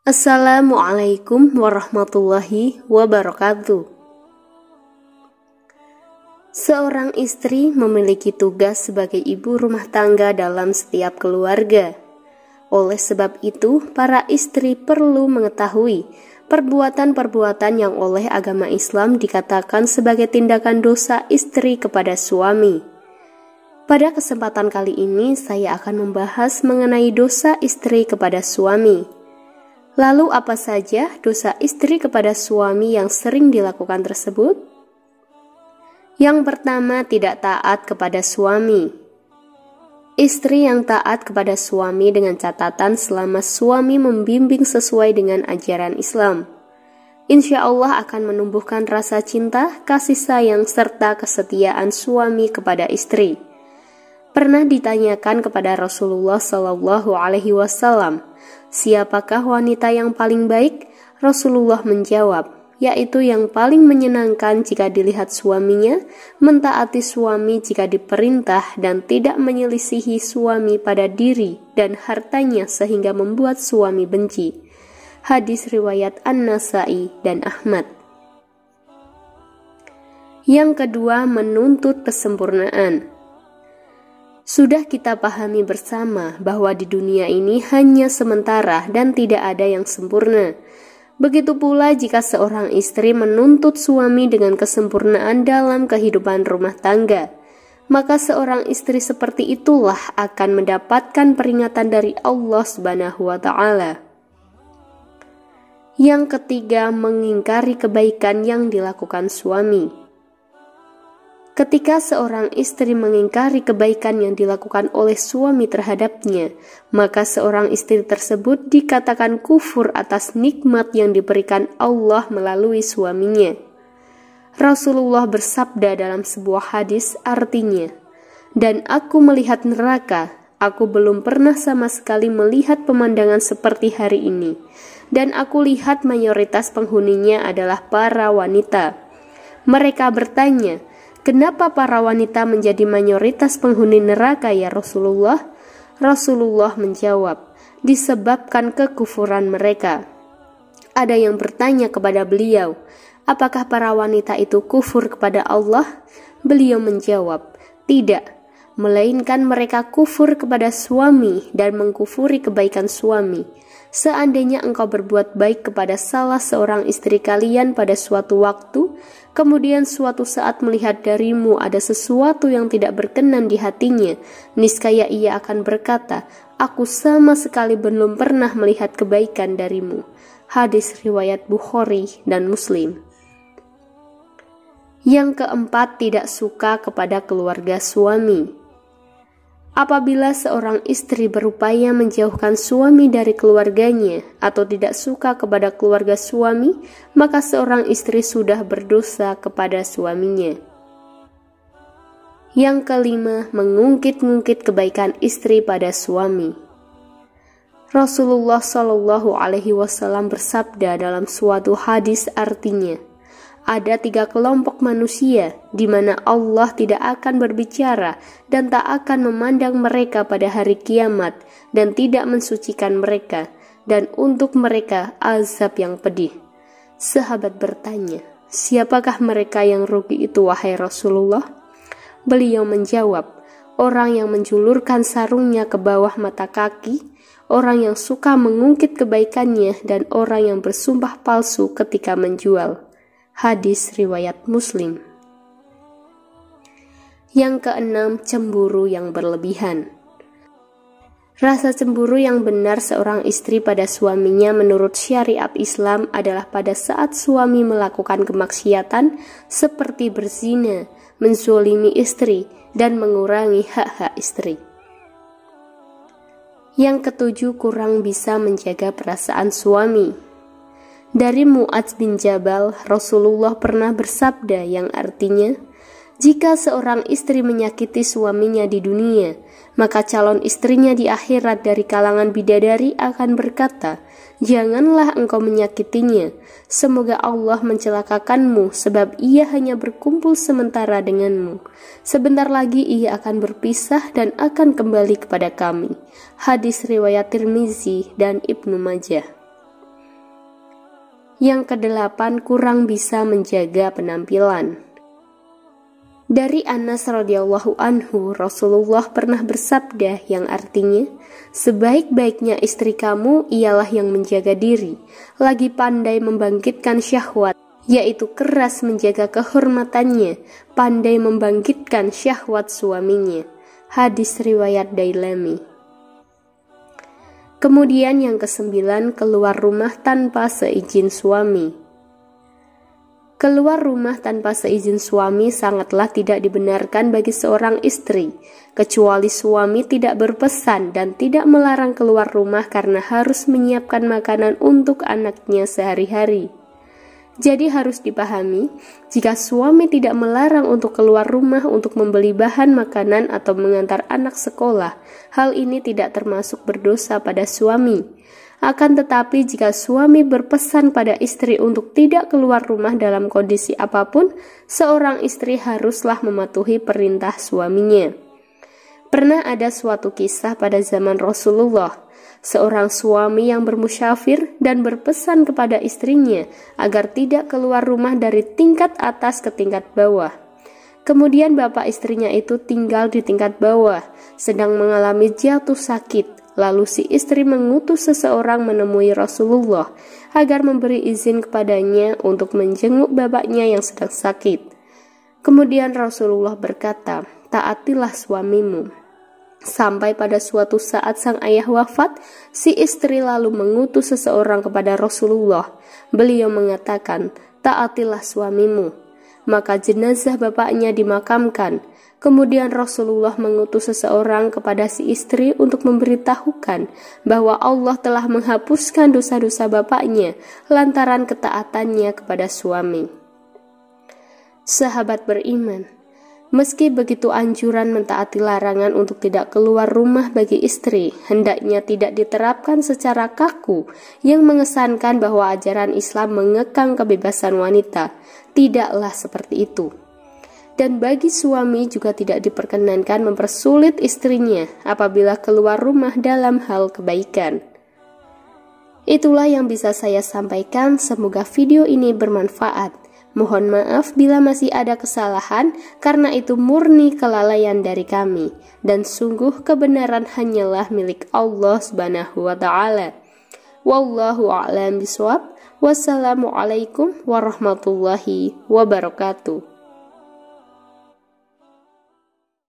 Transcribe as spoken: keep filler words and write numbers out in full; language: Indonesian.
Assalamualaikum warahmatullahi wabarakatuh. Seorang istri memiliki tugas sebagai ibu rumah tangga dalam setiap keluarga. Oleh sebab itu, para istri perlu mengetahui perbuatan-perbuatan yang oleh agama Islam dikatakan sebagai tindakan dosa istri kepada suami. Pada kesempatan kali ini, saya akan membahas mengenai dosa istri kepada suami. Lalu apa saja dosa istri kepada suami yang sering dilakukan tersebut? Yang pertama, tidak taat kepada suami. Istri yang taat kepada suami dengan catatan selama suami membimbing sesuai dengan ajaran Islam, insya Allah akan menumbuhkan rasa cinta, kasih sayang, serta kesetiaan suami kepada istri. Pernah ditanyakan kepada Rasulullah Shallallahu Alaihi Wasallam, siapakah wanita yang paling baik? Rasulullah menjawab, yaitu yang paling menyenangkan jika dilihat suaminya, mentaati suami jika diperintah, dan tidak menyelisihi suami pada diri dan hartanya sehingga membuat suami benci. Hadis riwayat An-Nasai dan Ahmad. Yang kedua, menuntut kesempurnaan. Sudah kita pahami bersama bahwa di dunia ini hanya sementara dan tidak ada yang sempurna. Begitu pula jika seorang istri menuntut suami dengan kesempurnaan dalam kehidupan rumah tangga, maka seorang istri seperti itulah akan mendapatkan peringatan dari Allah Subhanahu wa Ta'ala. Yang ketiga, mengingkari kebaikan yang dilakukan suami. Ketika seorang istri mengingkari kebaikan yang dilakukan oleh suami terhadapnya, maka seorang istri tersebut dikatakan kufur atas nikmat yang diberikan Allah melalui suaminya. Rasulullah bersabda dalam sebuah hadis, artinya, "Dan aku melihat neraka, aku belum pernah sama sekali melihat pemandangan seperti hari ini, dan aku lihat mayoritas penghuninya adalah para wanita." Mereka bertanya, "Kenapa para wanita menjadi mayoritas penghuni neraka ya Rasulullah?" Rasulullah menjawab, "Disebabkan kekufuran mereka." Ada yang bertanya kepada beliau, "Apakah para wanita itu kufur kepada Allah?" Beliau menjawab, "Tidak, melainkan mereka kufur kepada suami dan mengkufuri kebaikan suami. Seandainya engkau berbuat baik kepada salah seorang istri kalian pada suatu waktu, kemudian suatu saat melihat darimu ada sesuatu yang tidak berkenan di hatinya, niscaya ia akan berkata, 'Aku sama sekali belum pernah melihat kebaikan darimu.'" Hadis riwayat Bukhari dan Muslim. Yang keempat, tidak suka kepada keluarga suami. Apabila seorang istri berupaya menjauhkan suami dari keluarganya atau tidak suka kepada keluarga suami, maka seorang istri sudah berdosa kepada suaminya. Yang kelima, mengungkit-ungkit kebaikan istri pada suami. Rasulullah Shallallahu Alaihi Wasallam bersabda dalam suatu hadis, artinya, ada tiga kelompok manusia di mana Allah tidak akan berbicara dan tak akan memandang mereka pada hari kiamat dan tidak mensucikan mereka, dan untuk mereka azab yang pedih. Sahabat bertanya, "Siapakah mereka yang rugi itu wahai Rasulullah?" Beliau menjawab, "Orang yang menjulurkan sarungnya ke bawah mata kaki, orang yang suka mengungkit kebaikannya, dan orang yang bersumpah palsu ketika menjual." Hadis riwayat Muslim. Yang keenam, cemburu yang berlebihan. Rasa cemburu yang benar seorang istri pada suaminya menurut syariat Islam adalah pada saat suami melakukan kemaksiatan seperti berzina, menzolimi istri, dan mengurangi hak-hak istri. Yang ketujuh, kurang bisa menjaga perasaan suami. Dari Mu'adz bin Jabal, Rasulullah pernah bersabda yang artinya, "Jika seorang istri menyakiti suaminya di dunia, maka calon istrinya di akhirat dari kalangan bidadari akan berkata, 'Janganlah engkau menyakitinya, semoga Allah mencelakakanmu sebab ia hanya berkumpul sementara denganmu. Sebentar lagi ia akan berpisah dan akan kembali kepada kami.'" Hadis riwayat Tirmizi dan Ibnu Majah. Yang kedelapan, kurang bisa menjaga penampilan. Dari Anas radhiyallahu anhu, Rasulullah pernah bersabda yang artinya, sebaik-baiknya istri kamu ialah yang menjaga diri, lagi pandai membangkitkan syahwat, yaitu keras menjaga kehormatannya, pandai membangkitkan syahwat suaminya. Hadis riwayat Dailami. Kemudian yang kesembilan, keluar rumah tanpa seizin suami. Keluar rumah tanpa seizin suami sangatlah tidak dibenarkan bagi seorang istri, kecuali suami tidak berpesan dan tidak melarang keluar rumah karena harus menyiapkan makanan untuk anaknya sehari-hari. Jadi harus dipahami, jika suami tidak melarang untuk keluar rumah untuk membeli bahan makanan atau mengantar anak sekolah, hal ini tidak termasuk berdosa pada suami. Akan tetapi jika suami berpesan pada istri untuk tidak keluar rumah dalam kondisi apapun, seorang istri haruslah mematuhi perintah suaminya. Pernah ada suatu kisah pada zaman Rasulullah, seorang suami yang bermusyafir dan berpesan kepada istrinya agar tidak keluar rumah dari tingkat atas ke tingkat bawah. Kemudian bapak istrinya itu tinggal di tingkat bawah, sedang mengalami jatuh sakit. Lalu si istri mengutus seseorang menemui Rasulullah agar memberi izin kepadanya untuk menjenguk bapaknya yang sedang sakit. Kemudian Rasulullah berkata, taatilah suamimu. Sampai pada suatu saat sang ayah wafat, si istri lalu mengutus seseorang kepada Rasulullah. Beliau mengatakan, taatilah suamimu. Maka jenazah bapaknya dimakamkan. Kemudian Rasulullah mengutus seseorang kepada si istri untuk memberitahukan bahwa Allah telah menghapuskan dosa-dosa bapaknya lantaran ketaatannya kepada suami. Sahabat beriman, meski begitu anjuran mentaati larangan untuk tidak keluar rumah bagi istri hendaknya tidak diterapkan secara kaku yang mengesankan bahwa ajaran Islam mengekang kebebasan wanita. Tidaklah seperti itu. Dan bagi suami juga tidak diperkenankan mempersulit istrinya apabila keluar rumah dalam hal kebaikan. Itulah yang bisa saya sampaikan, semoga video ini bermanfaat. Mohon maaf bila masih ada kesalahan, karena itu murni kelalaian dari kami. Dan sungguh kebenaran hanyalah milik Allah subhanahu wa ta'ala. Wallahu a'lam bishawab. Wassalamualaikum warahmatullahi wabarakatuh.